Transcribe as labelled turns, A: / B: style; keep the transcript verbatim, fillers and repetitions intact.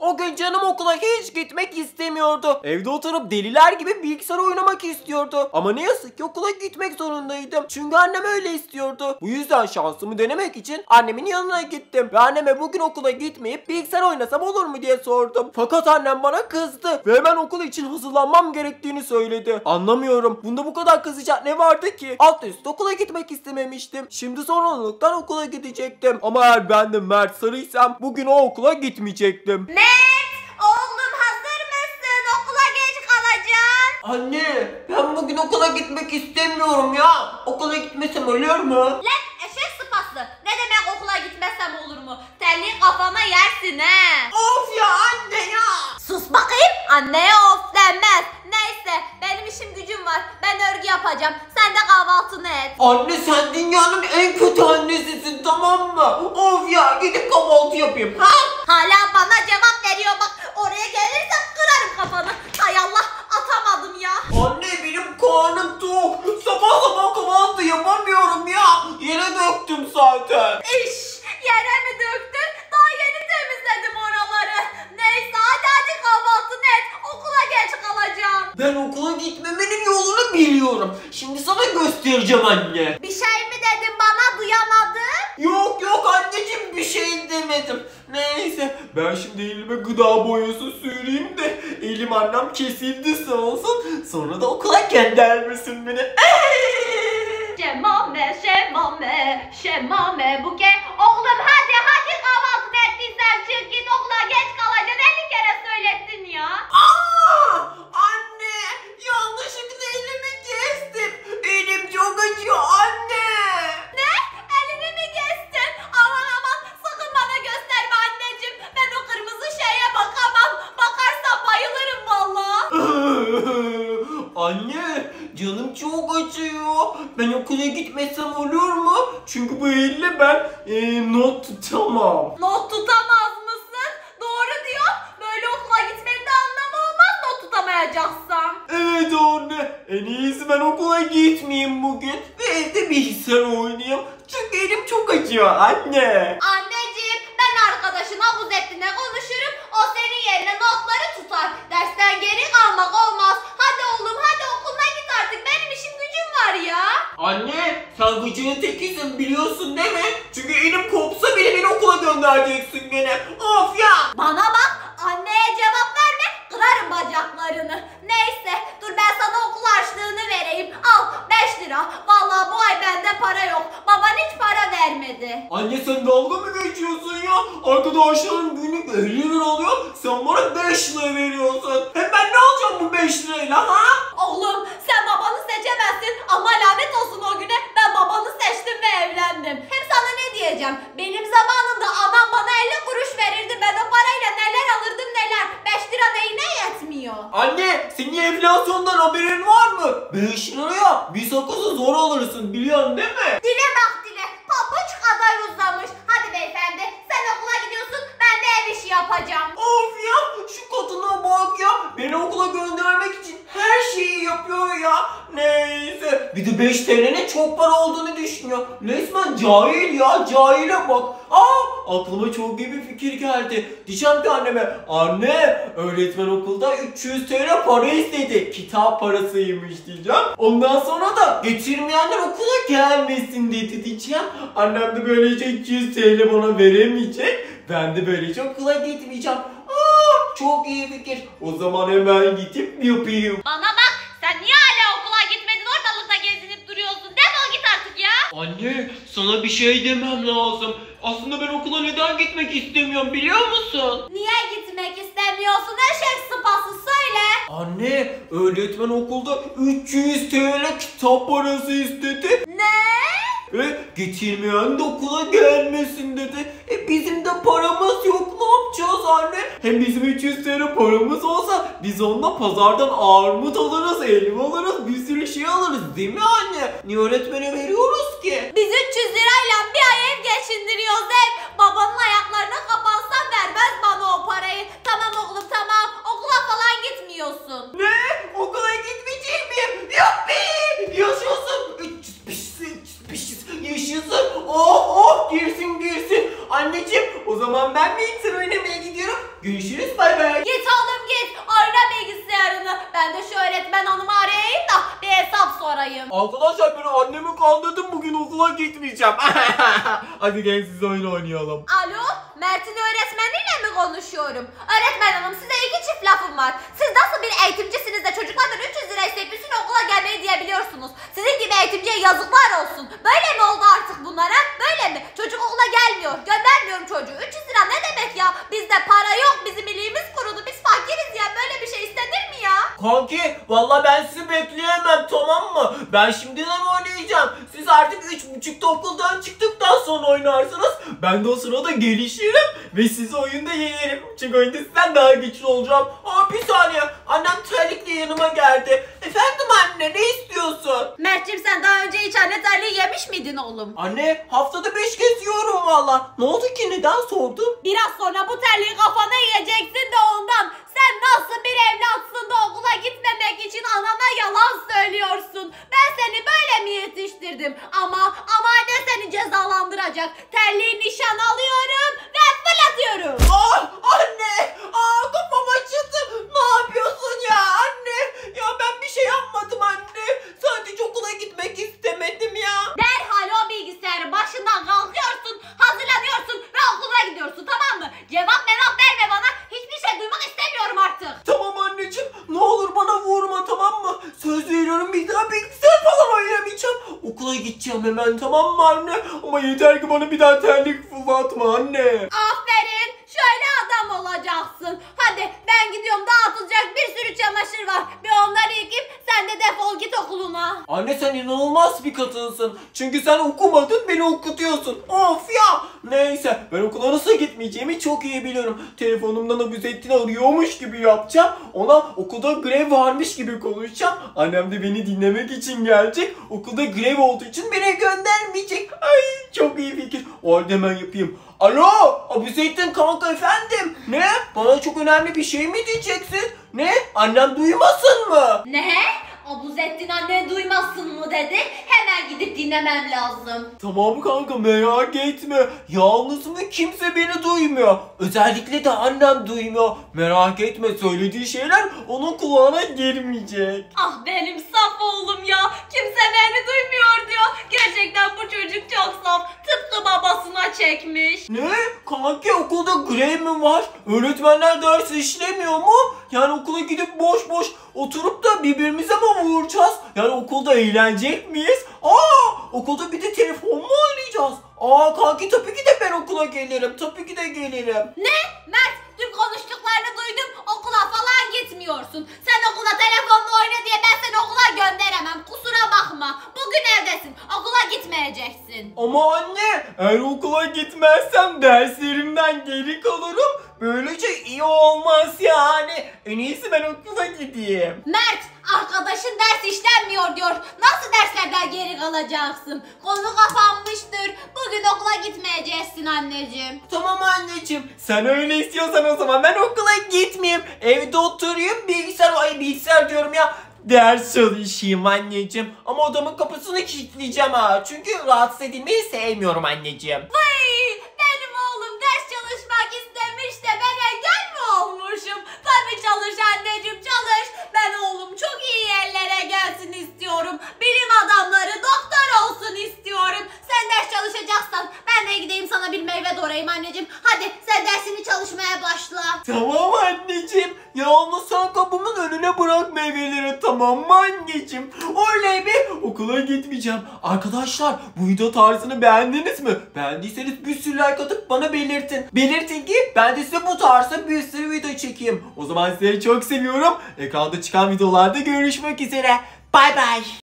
A: O gün canım okula hiç gitmek istemiyordu. Evde oturup deliler gibi bilgisayar oynamak istiyordu. Ama ne yazık ki okula gitmek zorundaydım. Çünkü annem öyle istiyordu. Bu yüzden şansımı denemek için annemin yanına gittim. Ve anneme bugün okula gitmeyip bilgisayar oynasam olur mu diye sordum. Fakat annem bana kızdı. Ve hemen okul için hazırlanmam gerektiğini söyledi. Anlamıyorum. Bunda bu kadar kızacak ne vardı ki? Alt üst okula gitmek istememiştim. Şimdi zorunluluktan okula gidecektim. Ama eğer ben de Mert Sarıysam bugün o okula gitmeyecektim.
B: Mert! Oğlum hazır mısın? Okula geç kalacaksın.
A: Anne, ben bugün okula gitmek istemiyorum ya. Okula gitmesem olur mu?
B: Lan eşek sıpası. Ne demek okula gitmesem olur mu? Terliği kafama yersin he.
A: Of ya anne ya.
B: Sus bakayım. Anneye of denmez. Neyse benim işim gücüm var. Ben örgü yapacağım. Sen de kahvaltını et.
A: Anne sen dünyanın en kötü annesisin, tamam mı? Of ya, gidip kahvaltı yapayım. Ha?
B: Hala bana cevap veriyor bak. Oraya gelirsem kırarım kafanı. Hay Allah, atamadım ya.
A: Anne benim karnım tok. Sabah sabah kahvaltı yapamıyorum ya. Yere döktüm zaten.
B: İş, yere mi döktün? Daha yeni temizledim oraları. Neyse hadi hadi kahvaltını et. Okula geç kalacağım.
A: Ben okula gitmemenin yolunu biliyorum. Şimdi sana göstereceğim anne.
B: Bir şey mi dedin bana, duyamadım?
A: Yok yok anneciğim, bir şey demedim. Neyse ben şimdi elime gıda boyası süreyim de elim annem kesildi sağ olsun. Sonra da okula göndermesin beni.
B: Şemame, şemame, şemame buke. Oğlum hadi hadi kahvaltını ettiysen çık git, okula geç kalacaksın. elli kere söylettin ya.
A: Aa, anne yanlışlıkla elimi kestim. Elim çok acıyor anne.
B: Ne? Elini mi kestin? Aman aman sakın bana gösterme anneciğim. Ben o kırmızı şeye bakamam. Bakarsam bayılırım valla.
A: Anne canım çok acıyor. Ben okula gitmesem olur mu? Çünkü bu elle ben e, not tutamam.
B: Not tutamaz mısın? Doğru diyor. Böyle okula gitmenin de anlamı olmaz not tutamayacaksan.
A: Evet anne, en iyisi ben okula gitmeyeyim bugün ve evde bilgisayar oynayayım. Çünkü elim çok acıyor anne.
B: Anneciğim ben arkadaşın Abuzettin'le konuşurum. O senin yerine notları tutar. Dersten geri kalmak olmaz. Hadi oğlum hadi okuluna git artık. Benim işim gücüm var ya.
A: Anne sen gıcığın tekisin biliyorsun değil mi? Çünkü elim kopsa bile beni okula göndereceksin gene. Of ya.
B: Bana bak, anneye cevap verme, kırarım bacaklarını. Neyse dur ben sana okul harçlığını vereyim. Al beş lira. Vallahi bu ay bende para yok. Baban hiç para vermedi.
A: Anne sen dalga mı geçiyorsun ya? Arkadaşlarım günlük elli lira alıyor. Sen bana beş lira veriyorsun. Hem ben ne alacağım bu beş lirayla ha?
B: Oğlum sen babanı seçemezsin ama lanet olsun o güne ben babanı seçtim ve evlendim. Hem sana ne diyeceğim? Benim zamanımda anam bana elli kuruş verirdi. Ben o parayla neler alırdım neler. beş lira neyine yetmiyor?
A: Anne senin enflasyondan haberin var mı? beş liraya bir sakızı zor alırsın biliyorsun değil mi?
B: Dile bak dile. Pabuç kadar uzamış. Hadi beyefendi sen okula gidiyorsun. Ben de ev işi yapacağım.
A: Of ya şu kadına bak ya. Beni okula göndermek için her şeyi yapıyor ya. Neyse. Bir de beş T L'nin çok para olduğunu düşünüyor. Resmen cahil ya. Cahile bak. Aa aklıma çok iyi bir fikir geldi. Diyeceğim ki anneme. Anne öğretmen okulda üç yüz T L para istedi. Kitap parasıymış diyeceğim. Ondan sonra da getirmeyenler okula gelmesin dedi diyeceğim. Annem de böylece üç yüz T L bana veremeyecek. Ben de böylece okula gitmeyeceğim. Aa, çok iyi fikir. O zaman hemen gidip yapayım.
B: Bana bak sen niye hala okula gitmedin, ortalıkta gezinip duruyorsun. Defol git artık ya.
A: Anne sana bir şey demem lazım. Aslında ben okula neden gitmek istemiyorum biliyor musun?
B: Niye gitmek istemiyorsun eşek sıpası söyle.
A: Anne öğretmen okulda üç yüz T L kitap parası istedi.
B: Ne?
A: Ve getirmeyen de okula gelmesin dedi. E bizim de paramız yok, ne yapacağız anne? Hem bizim üç yüz T L paramız olsa biz onunla pazardan armut alırız, elma alırız, bir sürü şey alırız değil mi anne? Niye öğretmene veriyoruz ki?
B: Biz üç yüz lirayla bir ay ev geçindiriyoruz ev. Babanın ayaklarına kapansam vermez bana o parayı. Tamam oğlum tamam, okula falan gitmiyorsun.
A: Ne? Okula gitmeyecek miyim? Yuppi! Yaşasın! üç yüz beş yüz, üç yüz beş yüz yaşasın! Oh oh! Girsin girsin! Anneciğim o zaman ben bilgisayar oynamaya gidiyorum. Görüşürüz görüşürüz. Bay bay.
B: Git oğlum git. Oyna bilgisayarını. Ben de şu öğretmen hanımı arayayım da bir hesap sorayım.
A: Arkadaşlar ben annemi kandırdım, bugün okula gitmeyeceğim. Hadi gelin siz oyun oynayalım.
B: Alo, Mert'in öğretmeniyle mi konuşuyorum? Öğretmen hanım, size iki çift lafım var. Siz nasıl bir eğitimcisiniz de çocuklardan üç yüz lira isteyip üstüne okula gelmeyi diyebiliyorsunuz? Sizin gibi eğitimciye yazıklar olsun. Böyle mi oldu artık bunlara? Böyle mi? Çocuk okula gelmiyor. Göndermiyorum çocuğu. üç yüz lira ne demek ya? Bizde para yok. Bizim iliğimiz kurudu. Biz fakiriz ya. Böyle bir şey istenir mi ya?
A: Kanki vallahi ben sizi bekleyemem, tamam mı? Ben şimdiden oynayacağım. Siz artık üç buçukta okuldan çıktıktan sonra oynarsınız. Ben de o sırada gelişirim ve sizi oyunda yenerim. Çünkü oyunda sizden daha güçlü olacağım. Aa, bir saniye. Annem terlikle yanıma geldi. Efendim anne, ne istiyorsun?
B: Mert'cim, sen daha önce hiç anne terliği yemiş miydin oğlum?
A: Anne, haftada beş kez yiyorum valla. Ne oldu ki, neden sordun?
B: Biraz sonra bu terliği kafana yiyeceksin de ondan. Sen nasıl bir evlatsın da okula gitmemek için anana yalan söylüyorsun. Ben seni böyle mi yetiştirdim? Ama ama anne seni cezalandıracak. Terliği nişan alıyorum ve fırlatıyorum.
A: Aa, anne! Aa, kafam acıdı. Ne yapıyorsun ya anne? Ya ben bir şey yapmadım anne. Sadece okula gitmek istemedim ya.
B: Derhal o bilgisayarın başından kalkıyorsun, hazırlanıyorsun ve okula gidiyorsun, tamam mı? Cevap merak verme bana. Hiçbir şey duymak istemiyorum artık.
A: Tamam anneciğim, ne olur bana vurma, tamam mı? Söz veriyorum, bir daha bilgisayar falan oynamayacağım. Okula gideceğim hemen, tamam mı anne? Ama yeter ki bana bir daha terlik fırlatma anne.
B: Aferin, şöyle adam olacaksın. Hadi ben gidiyorum, dağıtılacak bir sürü çamaşır var. Bir onları yıkayıp sen de defol git okuluna.
A: Anne sen inanılmaz bir kadınsın. Çünkü sen okumadın, beni okutuyorsun. Of ya. Neyse, ben okula nasıl gitmeyeceğimi çok iyi biliyorum. Telefonumdan Abuzettin arıyormuş gibi yapacağım. Ona okulda grev varmış gibi konuşacağım. Annem de beni dinlemek için gelecek. Okulda grev olduğu için beni göndermeyecek. Ay, çok iyi fikir. O halde hemen yapayım. Alo, Abuzettin kanka, efendim. Ne? Bana çok önemli bir şey mi diyeceksin? Ne? Annem duymasın mı?
B: Ne? Abuzettin annen duymasın mı dedi? Hemen gidip dinlemem lazım.
A: Tamam kanka, merak etme. Yalnız mı, kimse beni duymuyor. Özellikle de annem duymuyor. Merak etme, söylediği şeyler onun kulağına girmeyecek.
B: Ah benim saf oğlum ya. Kimse beni duymuyor diyor. Gerçekten bu çocuk çok saf. Tıpkı babasına çekmiş.
A: Ne? Kanki okulda grev mi var? Öğretmenler ders işlemiyor mu? Yani okula gidip boş boş oturup da birbirimize mi vuracağız? Yani okulda eğlenecek miyiz? Aa, okulda bir de telefon mu oynayacağız? Aa kanki, tabii ki de ben okula gelirim. Tabii ki de gelirim.
B: Ne? Mert, tüm konuştuklarını duydum. Okula falan gitmiyorsun. Sen okula telefonla oyna diye ben seni okula gönderemem. Kusura bakma. Bugün evdesin. Okula gitmeyeceksin.
A: Ama anne, eğer okula gitmezsem derslerimden geri kalırım. Böylece iyi olmaz yani. En iyisi ben okula gideyim.
B: Mert, arkadaşın ders işlenmiyor diyor. Nasıl derslerden geri kalacaksın? Konu kapanmıştır. Bugün okula gitmeyeceksin anneciğim.
A: Tamam anneciğim, sen öyle istiyorsan o zaman ben okula gitmeyeyim. Evde oturayım, bilgisayar, ay bilgisayar diyorum ya. Ders çalışayım anneciğim. Ama odamın kapısını kilitleyeceğim ha. Çünkü rahatsız edilmeyi sevmiyorum anneciğim.
B: Vay, benim oğlum ders çalışmak istemiş de ben engel mi olmuşum? Tabii çalış anneciğim, çalış. Ben oğlum çok iyi yerlere gelsin istiyorum. Bilim adamları, doktor olsun istiyorum. Sen ders çalışacaksan ben de gideyim sana bir meyve doğrayayım anneciğim. Hadi sen dersini çalışmaya başla.
A: Tamam anneciğim. Yalnız sen kapımın önüne bırak meyveleri, tamam mı anneciğim? Oley be, okula gitmeyeceğim. Arkadaşlar, bu video tarzını beğendiniz mi? Beğendiyseniz bir sürü like atıp bana belirtin. Belirtin ki ben de size bu tarzda bir sürü video çekeyim. O zaman sizi çok seviyorum. Ekranda çıkan videolarda görüşmek üzere. Bay bay.